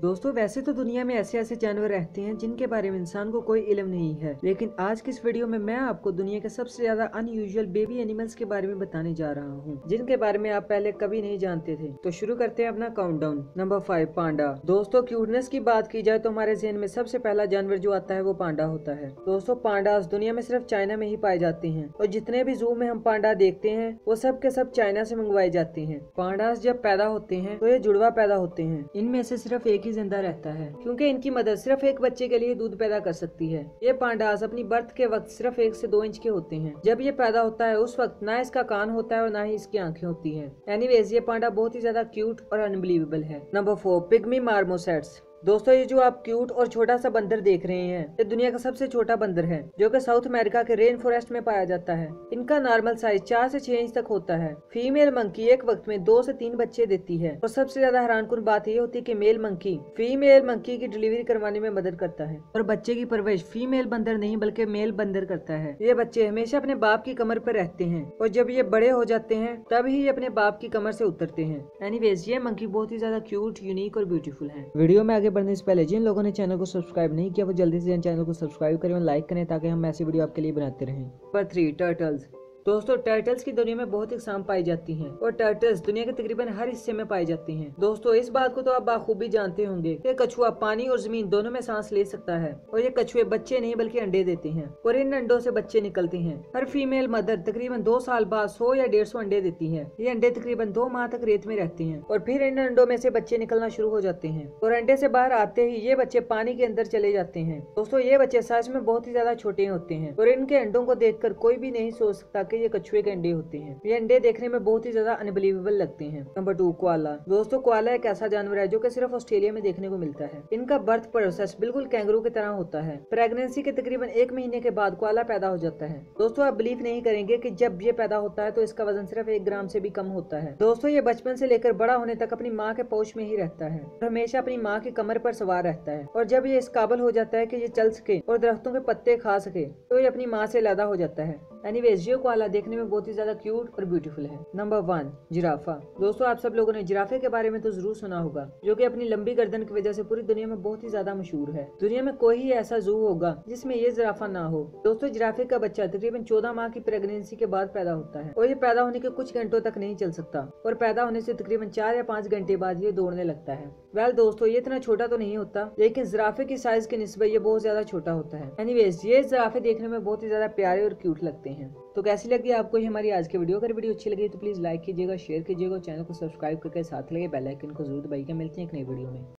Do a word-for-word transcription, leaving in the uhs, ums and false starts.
दोस्तों वैसे तो दुनिया में ऐसे ऐसे जानवर रहते हैं जिनके बारे में इंसान को कोई इल्म नहीं है, लेकिन आज की इस वीडियो में मैं आपको दुनिया के सबसे ज्यादा अनयूजुअल बेबी एनिमल्स के बारे में बताने जा रहा हूँ, जिनके बारे में आप पहले कभी नहीं जानते थे। तो शुरू करते हैं अपना काउंटडाउन। नंबर फाइव, पांडा। दोस्तों क्यूटनेस की बात की जाए तो हमारे जहन में सबसे पहला जानवर जो आता है वो पांडा होता है। दोस्तों पांडास दुनिया में सिर्फ चाइना में ही पाए जाते हैं और जितने भी जू में हम पांडा देखते हैं वो सब के सब चाइना से मंगवाए जाते हैं। पांडास जब पैदा होते हैं तो ये जुड़वा पैदा होते हैं। इनमें से सिर्फ एक ही जिंदा रहता है क्योंकि इनकी मदर सिर्फ एक बच्चे के लिए दूध पैदा कर सकती है। ये पांडास अपनी बर्थ के वक्त सिर्फ एक से दो इंच के होते हैं। जब ये पैदा होता है उस वक्त ना इसका कान होता है और ना ही इसकी आंखें होती हैं। एनीवेज ये पांडा बहुत ही ज्यादा क्यूट और अनबिलीवेबल है। Number four, pygmy marmosets. दोस्तों ये जो आप क्यूट और छोटा सा बंदर देख रहे हैं ये दुनिया का सबसे छोटा बंदर है जो कि साउथ अमेरिका के रेन फॉरेस्ट में पाया जाता है। इनका नॉर्मल साइज चार से छह इंच तक होता है। फीमेल मंकी एक वक्त में दो से तीन बच्चे देती है और सबसे ज्यादा हैरानकुन बात यह होती है कि मेल मंकी फीमेल मंकी की डिलीवरी करवाने में मदद करता है और बच्चे की परवरिश फीमेल बंदर नहीं बल्कि मेल बंदर करता है। ये बच्चे हमेशा अपने बाप की कमर पर रहते हैं और जब ये बड़े हो जाते हैं तब ही ये अपने बाप की कमर से उतरते हैं। एनीवेज ये मंकी बहुत ही ज्यादा क्यूट, यूनिक और ब्यूटीफुल है। वीडियो में आगे बढ़ने से पहले जिन लोगों ने चैनल को सब्सक्राइब नहीं किया वो जल्दी से चैनल को सब्सक्राइब करें और लाइक करें ताकि हम ऐसी वीडियो आपके लिए बनाते रहें। Number three, turtles. दोस्तों टर्टल्स की दुनिया में बहुत इकसाम पाई जाती हैं और टर्टल्स दुनिया के तकरीबन हर हिस्से में पाई जाती हैं। दोस्तों इस बात को तो आप बाखूबी जानते होंगे कि कछुआ पानी और जमीन दोनों में सांस ले सकता है और ये कछुए बच्चे नहीं बल्कि अंडे देते हैं और इन अंडों से बच्चे निकलते हैं। हर फीमेल मदर तकरीबन दो साल बाद सौ या डेढ़ सौ अंडे देती है। ये अंडे तकरीबन दो माह तक रेत में रहते हैं और फिर इन अंडों में से बच्चे निकलना शुरू हो जाते हैं और अंडे से बाहर आते ही ये बच्चे पानी के अंदर चले जाते हैं। दोस्तों ये बच्चे सच में बहुत ही ज्यादा छोटे होते हैं और इनके अंडों को देखकर कोई भी नहीं सोच सकता कि ये कछुए के अंडे होते हैं। ये अंडे देखने में बहुत ही ज्यादा अनबिलीवेबल लगते हैं। Number two, koala. दोस्तों कोआला एक ऐसा जानवर है जो कि सिर्फ ऑस्ट्रेलिया में देखने को मिलता है। इनका बर्थ प्रोसेस बिल्कुल कैंगरू की तरह होता है। प्रेगनेंसी के तकरीबन एक महीने के बाद कोआला पैदा हो जाता है। दोस्तों आप बिलीव नहीं करेंगे कि जब ये पैदा होता है तो इसका वजन सिर्फ एक ग्राम से भी कम होता है। दोस्तों ये बचपन से लेकर बड़ा होने तक अपनी माँ के पौच में ही रहता है और हमेशा अपनी माँ की कमर पर सवार रहता है और जब ये इस काबिल हो जाता है कि ये चल सके और दरख्तों के पत्ते खा सके तो ये अपनी माँ से अलग हो जाता है। एनीवेज ये कोआला देखने में बहुत ही ज्यादा क्यूट और ब्यूटीफुल है। Number one, giraffe. दोस्तों आप सब लोगों ने जिराफे के बारे में तो जरूर सुना होगा जो कि अपनी लंबी गर्दन की वजह से पूरी दुनिया में बहुत ही ज्यादा मशहूर है। दुनिया में कोई ही ऐसा जू होगा जिसमें ये जिराफा ना हो। दोस्तों जिराफे का बच्चा तकरीबन चौदह माह की प्रेगनेंसी के बाद पैदा होता है और ये पैदा होने के कुछ घंटों तक नहीं चल सकता और पैदा होने से तकरीबन चार या पाँच घंटे बाद ये दौड़ने लगता है। वेल दोस्तों ये इतना छोटा तो नहीं होता लेकिन जिराफे की साइज के निस्बत ये बहुत ज्यादा छोटा होता है। एनीवेज ये जिराफे देखने में बहुत ही ज्यादा प्यारे और क्यूट लगते हैं। तो कैसी लगी आपको ये हमारी आज की वीडियो? अगर वीडियो अच्छी लगी तो प्लीज लाइक कीजिएगा, शेयर कीजिएगा, चैनल को सब्सक्राइब करके साथ लगे बेल आइकन को जरूर दबाइएगा। मिलते हैं एक नई वीडियो में।